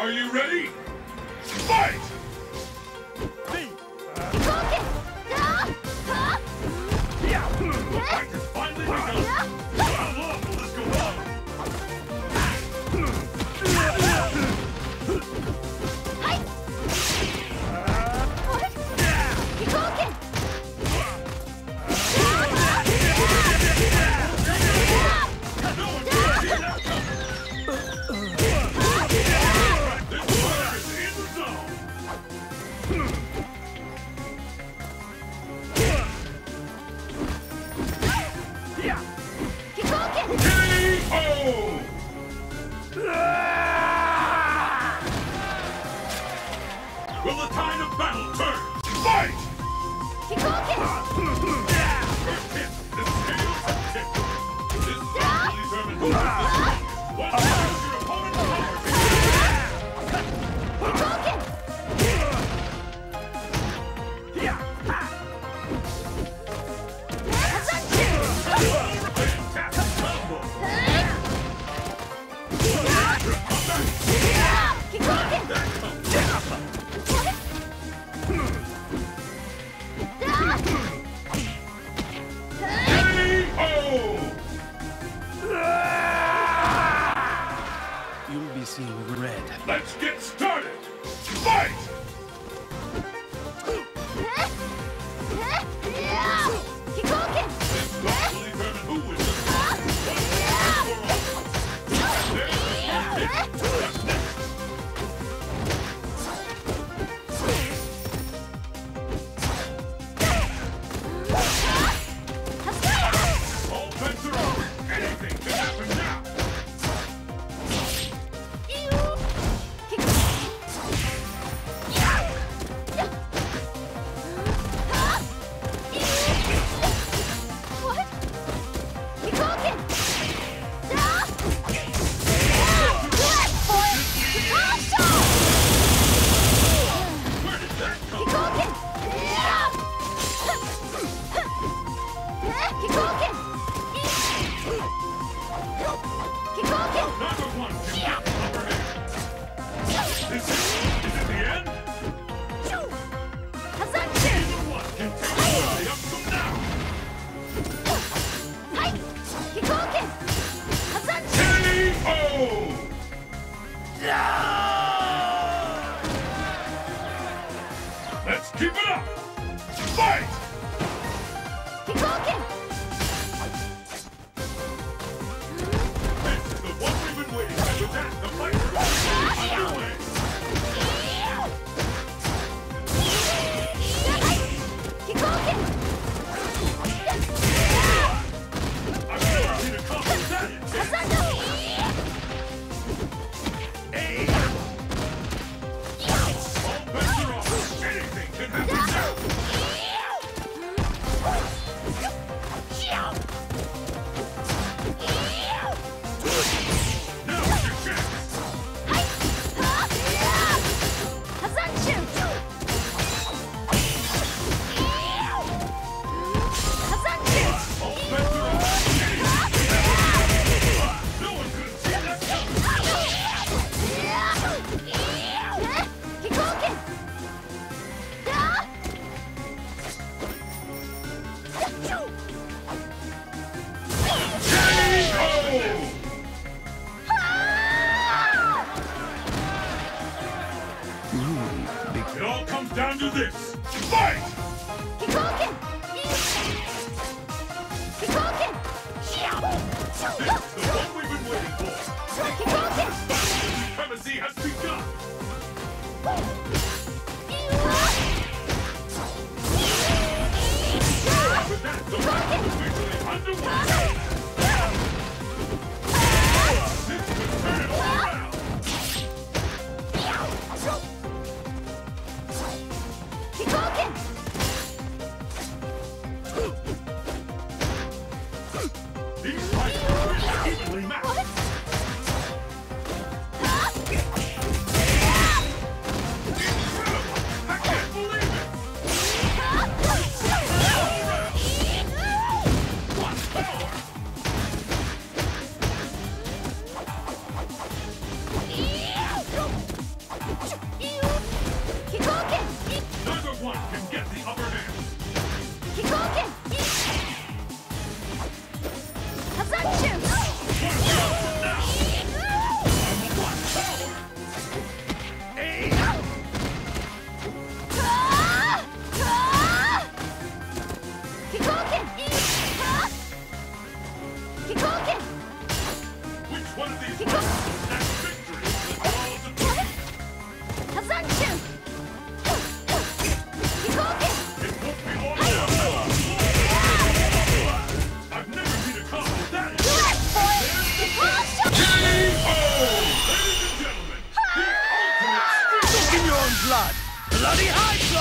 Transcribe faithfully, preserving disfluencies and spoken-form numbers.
Are you ready? Fight! The fight has finally begun. How long will this go on? Will the tide of battle turn? Fight! First hit, the scales have tipped. This battle will determine who is the strongest. One knows your opponent's power. Fantastic combo! That comes. You'll be seeing red. Let's get started! Fight! This fight will determine who is the strongest. One There's the first hit. What's next? All bets are off. Anything can happen now. Number one can get the upper hand. Is it, is it the end? Neither one can take the way up from now. K O! Let's keep it up! Fight! This is the one we've been waiting for. With that, the Which one of these fighters will snatch victory from the jaws of defeat? It won't be long now. I've never seen a combo that intense. Game over! Ladies and gentlemen, the ultimate street. Look in your own blood! Bloody hide!